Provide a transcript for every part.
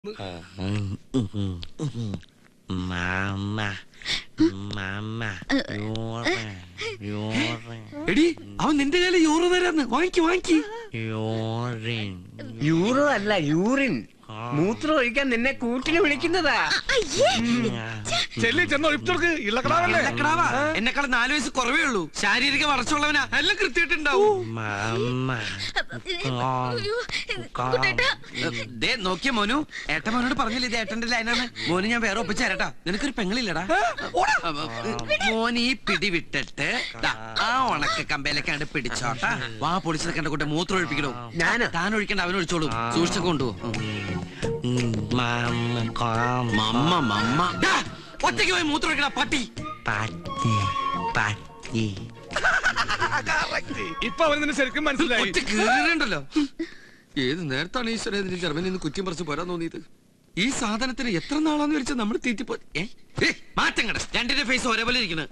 Mama, mama, എടി അവൻ നിന്റെ കയ്യില് യൂറോ തരാന്ന് വാങ്ങിക്ക് യൂറോ അല്ല യൂറിൻ മൂത്രം ഒഴിക്കാൻ നിന്നെ കൂട്ടിന് വിളിക്കുന്നതാ. എന്നെക്കാൾ 4 വയസ്സ് കുറവേ ഉള്ളൂ. ശാരീരിക വളർച്ചയുള്ളവനാ, എല്ലാം കൃത്യമായിട്ടുണ്ടാവും. നോക്കിയ മോനു, ഏട്ട മോനോട് പറഞ്ഞില്ല ഇത് ഏട്ടന്റെ ലൈനാണ്. മോന് ഞാൻ വേറെ ഒപ്പിച്ചു തരട്ടാ. നിനക്കൊരു പെങ്ങളില്ലടാ. മോൻ ഈ പിടി വിട്ടിട്ട് ആ ഉണക്ക കമ്പയിലേക്കാണ്ട് പിടിച്ചോട്ടാ. വാ പൊളിച്ചത് കണ്ട കൂട്ടെ മൂത്രം ഒഴിപ്പിക്കണോ? താൻ ഒഴിക്കണ്ട, അവനൊഴിച്ചോളൂ. സൂക്ഷിച്ചൊക്കെ കൊണ്ടുപോകും. ഒറ്റയ്ക്ക് പോയി മൂത്രം ഒഴിക്കണ പട്ടി. ഇപ്പൊ അവന് ശരിക്കും മനസ്സിലായി. ഒറ്റ കീറുണ്ടല്ലോ. ഏത് നേരത്താണ് ഈശ്വര ഇതിന് ജർമ്മനിയിൽ നിന്ന് കുറ്റം പറിച്ച് പോരാൻ തോന്നിയത്? ഈ സാധനത്തിന് എത്ര നാളാന്ന് വെച്ചാൽ നമ്മൾ തീറ്റിപ്പോ മാറ്റം കട. രണ്ടിന്റെ ഫേസ് ഒരേപോലെ ഇരിക്കണ.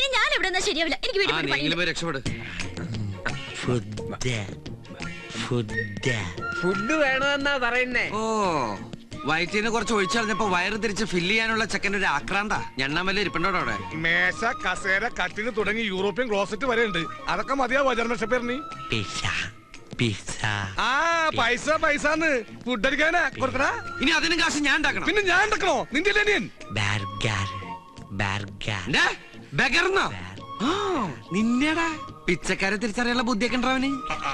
രക്ഷപ്പെട്. ഫുഡ് വേണമെന്നാ പറയുന്നേ. ഓ, വയറ്റിന് കുറച്ച് ഒഴിച്ചറിഞ്ഞപ്പോ വയറ് തിരിച്ച് ഫില്ല് ചെയ്യാനുള്ള ചെക്കൻ്റെ ഒരു ആക്രാന്ത. ഞണ്ണാമല്ല ഇരിപ്പുണ്ടോ അവിടെ? മേശ, കസേര, കട്ടിന് തുടങ്ങി യൂറോപ്യൻ ക്ലോസറ്റ് വരെ ഉണ്ട്. അതൊക്കെ മതിയാവോ ജർമ്മൻ ഷെപ്പേറിന്? ആ പൈസ പൈസന്ന് ഫുഡ് അടിക്കാനാ കൊടുക്കണ. ഇനി അതിനും കാശ് ഞാൻ ഉണ്ടാക്കണം. പിന്നെ ഞാൻ ഉണ്ടാക്കണോ? നിന്റെ നിന്നെടാ പിച്ചക്കാരെ തിരിച്ചറിയാനുള്ള ബുദ്ധിയൊക്കെ ഉണ്ടാവന്.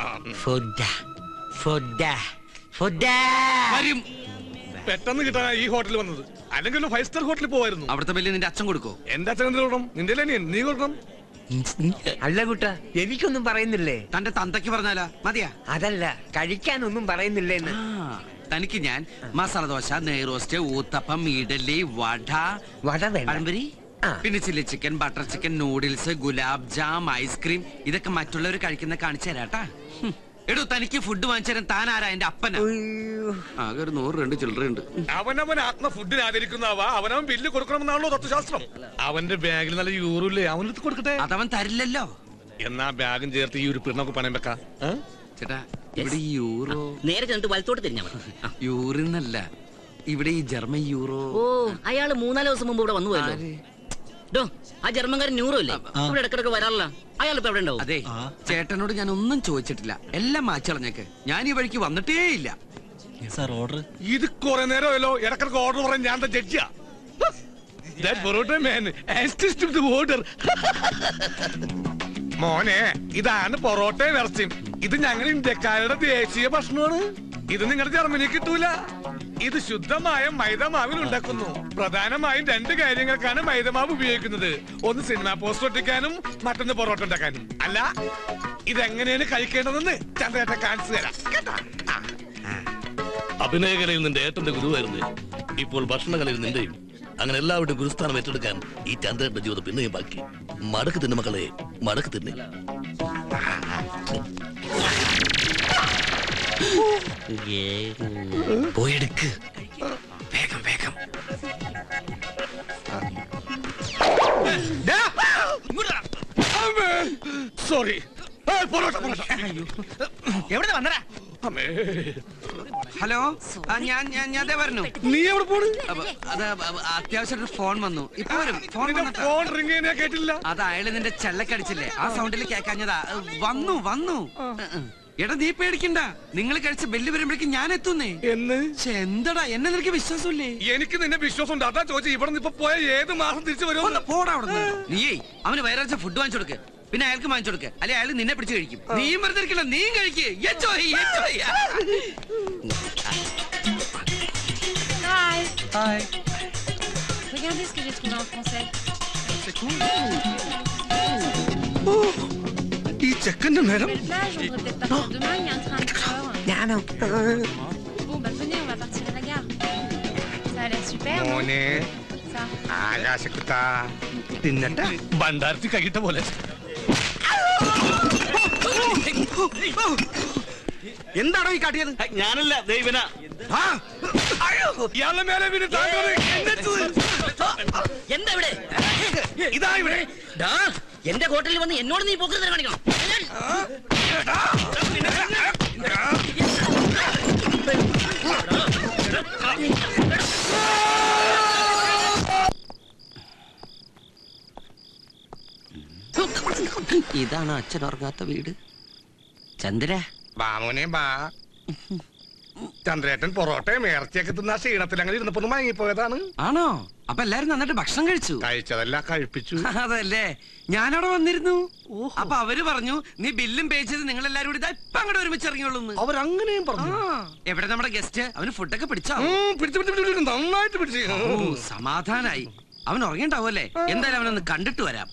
വരും. പെട്ടെന്ന് കിട്ടാൻ ഈ ഹോട്ടലിൽ വന്നത്. അല്ലെങ്കിൽ 5 സ്റ്റാർ ഹോട്ടലിൽ പോവായിരുന്നു. അവിടുത്തെ ബില്ല് നിന്റെ അച്ഛൻ കൊടുക്കോ? എന്റെ അച്ഛൻ എന്ത് കൊടുക്കണം? നിന്റെ നീ കൊടുക്കണം. അല്ല കുട്ട, എനിക്കൊന്നും പറയുന്നില്ലേ? തന്റെ തന്തയ്ക്ക് പറഞ്ഞാലാ മതിയാ? അതല്ല, കഴിക്കാനൊന്നും പറയുന്നില്ലേന്ന്. തനിക്ക് ഞാൻ മസാല ദോശ, നെയ്റോസ്റ്റ്, ഊത്തപ്പം, ഇഡലി, വട പഴംപൊരി, പിന്നെ chilli chicken, butter chicken, noodles, gulab jam, ice cream, ഇതൊക്കെ മറ്റുള്ളവർ കഴിക്കുന്ന കാണിച്ചു തരാട്ടാ. എടോ, തനിക്ക് ഫുഡ് വാങ്ങിച്ചു തരാൻ താൻ ആരാ? എന്റെ അപ്പനാ. ആകെ ഒരു 100 ചിൽഡ്രൻ ഉണ്ട്. അവനവൻ ആത്മ ഫുഡിന് ആദരിക്കുന്നവാ. അവനവൻ ബില്ല് കൊടുക്കണമെന്നാണല്ലോ തത്വശാസ്ത്രം. അവന്റെ ബാഗിൽ നല്ല യൂറോ ഇല്ലേ? അവനെടുത്ത് കൊടുക്കട്ടെ. അതവൻ തരില്ലല്ലോ. എന്നാ ബാഗും ചേർത്ത് ഈ ഒരു പിണ്ണൊക്കെ പണയം വെക്കാം. ചേട്ടാ, ഇവിടെ ഈ യൂറോ നേരെ ചെന്നിട്ട് വലത്തോട്ട് തിരിഞ്ഞാ മതി. യൂറിന്നല്ല, ഇവിടെ ഈ ജർമ്മൻ യൂറോ. ഓ, അയാള് 3-4 ദിവസം മുമ്പ് ഇവിടെ വന്നു പോയല്ലോ. ആ ജർമ്മൻകാരൻ ന്യൂറോ ഇല്ലേ, ഇവിടെ ഇടക്കിടക്ക് വരാറില്ല. അയാൾ ഇപ്പൊ എവിടെ ഉണ്ടാവും? അതെ, ചേട്ടനോട് ഞാൻ ഒന്നും ചോദിച്ചിട്ടില്ല. എല്ലാം മാച്ചളഞ്ഞേക്ക്. ഞാൻ ഈ വഴിക്ക് വന്നിട്ടേ ഇല്ല. ഓർഡർ ഇത് കുറെ നേരമല്ലോ. ഇടക്കിടക്ക് ഓർഡർ പറയാൻ ഞാൻ ജഡ്ജിയാ. മോനെ, ഇതാണ് പൊറോട്ടയും ഇറച്ചിയും. ഇത് ഞങ്ങൾ ഇന്ത്യക്കാരുടെ ദേശീയ ഭക്ഷണമാണ്. ഇത് നിങ്ങളുടെ ജർമ്മനി കിട്ടൂല. ഇത് ശുദ്ധമായ മൈദമാവിൽ ഉണ്ടാക്കുന്നു. പ്രധാനമായും 2 കാര്യങ്ങൾക്കാണ് മൈദമാവ് ഉപയോഗിക്കുന്നത്. ഒന്ന് സിനിമ പോസ്റ്റർ ഒട്ടിക്കാനും, മറ്റൊന്ന് പൊറോട്ട ഉണ്ടാക്കാനും. അല്ല, ഇതെങ്ങനെയാണ് കഴിക്കേണ്ടതെന്ന് ചന്ദ്രേട്ടൻ കാണിച്ചു തരാം കേട്ടാ. അഭിനയകലയിൽ നിന്റെ ഏട്ടന്റെ ഗുരുവായിരുന്നു. ഇപ്പോൾ ഭക്ഷണകലയിൽ നിന്റെയും. അങ്ങനെ എല്ലാവരുടെയും ഗുരുസ്ഥാനം ഏറ്റെടുക്കാൻ ഈ ചന്ദ്രന്റെ ജീവിതം പിന്നെയും ബാക്കി. മടക്ക് തിന്നെ മക്കളെ, മടക്ക് തിന്നെ. പോയെടുക്ക് വേഗം വേഗം. സോറി. എവിടെ വന്നടാ? ഹലോ, ഞാൻ പറഞ്ഞു. നീ എവിടെ പോണ്? അത് അത്യാവശ്യം ഫോൺ വന്നു. ഇപ്പൊ വരും. ഫോൺ റിംഗ് ചെയ്യാൻ കേട്ടില്ല. അത് അയാള് നിന്റെ ചെല്ലക്കടിച്ചില്ലേ, ആ സൗണ്ടിൽ കേക്കാഞ്ഞതാ. വന്നു. എടാ, നീ പേടിക്കണ്ട. നിങ്ങൾ കഴിച്ച ബെല്ല് വരുമ്പോഴേക്കും ഞാൻ എത്തുന്നേ. എന്തടാ, എന്നെ നിനക്ക് വിശ്വാസമില്ലേ? എനിക്ക് നിന്നെ വിശ്വാസം ഉണ്ട്. അതാ ചോദിച്ചു. ഇവിടെ നിന്ന് ഇപ്പൊ പോയ ഏത് മാസം തിരിച്ചു വരുമോ? പോടാ അവിടെ. നീയേ അവന് വയറാഴ്ച ഫുഡ് വാങ്ങിച്ചു കൊടുക്ക്. പിന്നെ അയാൾക്ക് വാങ്ങിച്ചു കൊടുക്ക്. അല്ലെ അയാൾ നിന്നെ പിടിച്ച് കഴിക്കും. നീയും വെറുതെ ഇരിക്കണ്ട, നീയും കഴിക്ക്. Regardez ce que j'ai trouvé en français. C'est cool. ഈ ചെക്കന്റെ നേരം. Belle plage, on devrait peut-être partir demain, il y a un train à 4 heures. Bon, bah venez, on va partir à la gare. Ça a l'air super. മോനെ, Ça. ആകാശക്കുത്താ തിന്നട്ടെ. ഭണ്ഡാരത്തിൽ കഴിട്ട പോലെ. എന്താണോ ഈ കാട്ടിയത്? ഞാനല്ല, ദൈവന. ഇയാളുടെ മേലെ വീണ് എന്താ ഇവിടെ? ഇതാ ഇവിടെ. എന്റെ ഹോട്ടലിൽ വന്ന് എന്നോട് നീ പോക്കറ്റ് കാണിക്കണം. ഇതാണ് അച്ഛൻ ഉറങ്ങാത്ത വീട്. ചന്ദ്ര ബാമോനെ ബാ. ചന്ദ്രേട്ടൻ പൊറോട്ടയും ഇറച്ചിയൊക്കെ തിന്ന ക്ഷീണത്തിൽ അങ്ങനെ ഇരുന്നപ്പോ മയങ്ങിപ്പോയതാണ്. ആണോ? അപ്പൊ എല്ലാരും നന്നായിട്ട് ഭക്ഷണം കഴിച്ചു? കഴിച്ചതല്ല കഴിപ്പിച്ചു. അതല്ലേ, ഞാനവിടെ വന്നിരുന്നു. അപ്പൊ അവര് പറഞ്ഞു നീ ബില്ലും പേ ചെയ്ത് നിങ്ങൾ എല്ലാരും കൂടി ഇപ്പൊ അങ്ങോട്ട് ഒരുമിച്ച് ഇറങ്ങിയോളൂ. അവരങ്ങനെയും പറഞ്ഞു. എവിടെ നമ്മുടെ ഗസ്റ്റ്? അവന് ഫുഡൊക്കെ പിടിച്ചോ? നന്നായിട്ട് പിടിച്ചു. സമാധാനായി. അവൻ ഉറങ്ങിണ്ടാവുമല്ലേ? എന്തായാലും അവനൊന്ന് കണ്ടിട്ട് വരാം.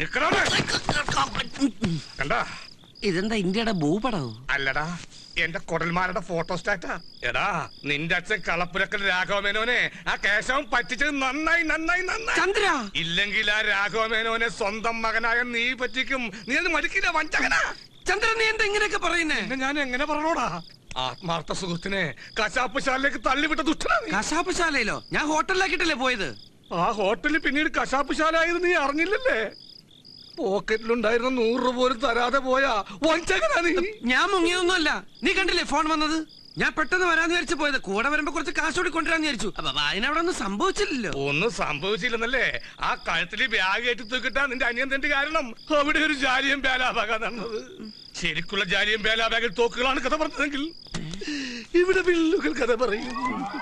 കണ്ടാ, ഇതെന്താ ഇന്ത്യയുടെ ഭൂപടവും? അല്ലടാ, എന്റെ കൊടൽമാരുടെ ഫോട്ടോ സ്റ്റാറ്റാ. എടാ, നിന്റെ അച്ഛൻ കളപ്പുരക്കൽ രാഘവമേനോനെ ആ കേശവൻ പറ്റിച്ചത് നന്നായി നന്നായി നന്നായി. ചന്ദ്ര, ഇല്ലെങ്കിൽ ആ രാഘവമേനോനെ സ്വന്തം മകനായ നീ പറ്റിക്കും. നീ അത് മടിക്കില്ല, വഞ്ചകനാ. ചന്ദ്ര, നീ എന്താ ഇങ്ങനെയൊക്കെ പറയുന്നേ? ഞാൻ എങ്ങനെ പറഞ്ഞോടാ? ആത്മാർത്ഥ സുഹൃത്തിനെ കശാപ്പുശാലയിലേക്ക് തള്ളിവിട്ട ദുഷ്ടനാ നീ. കശാപ്പുശാലയിലോ? ഞാൻ ഹോട്ടലിലാക്കിട്ടല്ലേ പോയത്. ആ ഹോട്ടലിൽ പിന്നീട് കശാപ്പുശാല ആയത് നീ അറിഞ്ഞില്ലല്ലേ? പോക്കറ്റിലുണ്ടായിരുന്ന 100 രൂപ പോലും തരാതെ പോയാ വഞ്ചകനാ നീ. ഞാൻ മുങ്ങിയൊന്നുമല്ല. നീ കണ്ടില്ലേ ഫോൺ വന്നത്? ഞാൻ പെട്ടെന്ന് വരാന്ന് വിചാരിച്ചു പോയത്. കൂടെ വരുമ്പോ കുറച്ച് കാശ് കൂടി കൊണ്ടുവരാന്ന് വിചാരിച്ചു. അപ്പൊ അതിനവിടെ ഒന്നും സംഭവിച്ചില്ലല്ലോ. ഒന്നും സംഭവിച്ചില്ലെന്നല്ലേ? ആ കഴുത്തില് ബാഗ് കയറ്റി തൂക്കിട്ടാ നിന്റെ അനിയൻ തന്റെ കാരണം. അവിടെ ഒരു ജാലിയും ബേലാബാഗ നടന്നത്. ശരിക്കുള്ള ജാലിയും ബേലാബാഗിൽ തോക്കുകളാണ് കഥ പറഞ്ഞതെങ്കിൽ ഇവിടെ വില്ലുകൾ കഥ പറയും.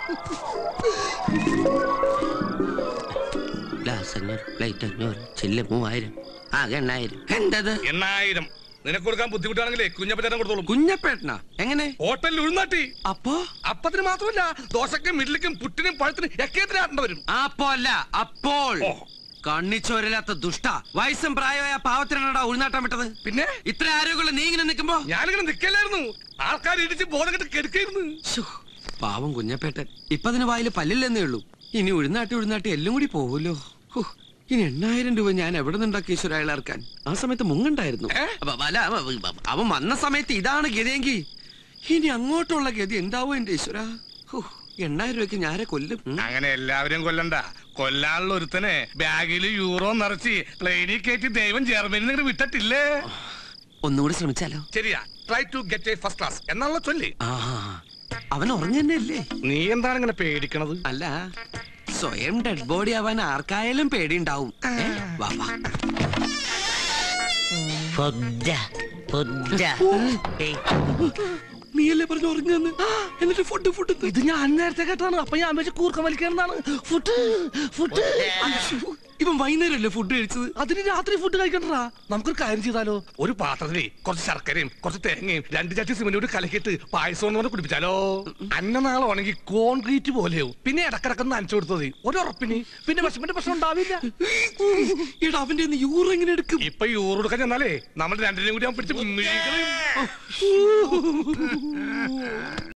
ഗ്ലാസ് 500, പ്ലേറ്റ് 500, ചില്ല് 3000, ആകെ 8000. എന്തത് 8000? നിനക്ക് കൊടുക്കാൻ ബുദ്ധിമുട്ടാണെങ്കിലേ കുഞ്ഞപ്പേട്ടനെ കൊടുത്തോളൂ. കുഞ്ഞപ്പേട്ടനാ? എങ്ങനെ? ഹോട്ടലിൽ ഉഴുന്നാട്ടി. അപ്പോ അപ്പത്തിന് മാത്രമല്ല, ദോശക്കും ഇഡ്ലിക്കും പുട്ടിനും പഴത്തിനും ഒക്കെ ആട്ടേണ്ടി വരും. അപ്പോ അല്ല, അപ്പോൾ. കണ്ണിച്ചോരില്ലാത്ത ദുഷ്ട. വയസ്സും പ്രായമായ പാവത്തിനാടാ ഉൾനാട്ടം വിട്ടത്. പിന്നെ ഇത്ര ആരോഗ്യമുള്ള നീ ഇങ്ങനെ നിൽക്കുമ്പോ ഞാനിങ്ങനെ നിക്കല്ലായിരുന്നു. ആൾക്കാർ ഇടിച്ച് ബോധം കെട്ട് കെടുക്കായിരുന്നു. പാവം കുഞ്ഞപ്പേട്ടൻ. ഇപ്പൊ അതിന് വായില് പല്ലില്ലെന്നേ ഉള്ളൂ. ഇനി ഉഴുന്നാട്ടി എല്ലാം കൂടി പോവൂലോ. ഇനി 8000 രൂപ ഞാൻ എവിടെ നിന്നുണ്ടാക്കി ഈശ്വര അയാളാർക്കാൻ? ആ സമയത്ത് മുങ്ങണ്ടായിരുന്നു. അല്ല, അവൻ വന്ന സമയത്ത് ഇതാണ് ഗതിയെങ്കിൽ ഇനി അങ്ങോട്ടുള്ള ഗതി എന്താവോ എന്റെ ഈശ്വര. 8000 രൂപയ്ക്ക് ഞാരെ കൊല്ലും. അങ്ങനെ എല്ലാവരും കൊല്ലണ്ട. കൊല്ലാനുള്ള ഒരുത്തനെ ബാഗില് യൂറോ നിറച്ച് പ്ലെയിനിൽ കയറ്റി ദൈവം ജർമ്മനി നിങ്ങൾ വിട്ടിട്ടില്ലേ? ഒന്നുകൂടി ശ്രമിച്ചാലോ? ശരിയാ. Try to get a first class എന്നുള്ള ചൊല്ലി. അവൻ ഉറങ്ങന്നല്ലേ? നീ എന്താണ് ഇങ്ങനെ പേടിക്കണത്? അല്ല, സ്വയം ഡെഡ് ബോഡി ആവാൻ ആർക്കായാലും പേടിയുണ്ടാവും. വാ വാ. നീയല്ലേ പറഞ്ഞു ഉറങ്ങുന്നു? എന്നിട്ട് ഫുഡ് ഇത് ഞാൻ നേരത്തെ കേട്ടാണ്. അപ്പൊ ഞാൻ വെച്ച് കൂർക്കം വലിക്കാനാണ്. ഫുഡ് ഇവൻ വൈകുന്നേരമല്ലേ ഫുഡ് കഴിച്ചത്? അതിന് രാത്രി ഫുഡ് കഴിക്കണ്ടാ. നമുക്കൊരു കാര്യം ചെയ്താലോ? ഒരു പാത്രത്തില് കുറച്ച് ശർക്കരയും കുറച്ച് തേങ്ങയും 2 ചട്ടി സിമന്റോട് കലക്കിയിട്ട് പായസം കൊണ്ട് കുടിപ്പിച്ചാലോ? അന്ന നാളെ ഉണങ്ങി കോൺക്രീറ്റ് പോലെയോ. പിന്നെ ഇടക്കിടക്കൊന്ന് നനച്ചു കൊടുത്തത് ഒരു ഉറപ്പിന്. പിന്നെ വിഷമിന്റെ പ്രശ്നം ഉണ്ടാവില്ല. ഇവിടെ അവന്റെ യൂറോ എങ്ങനെ എടുക്കും? ഇപ്പൊ യൂറോ എടുക്കാൻ ചെന്നാലേ നമ്മൾ രണ്ടിനെയും കൂടി പിടിച്ച്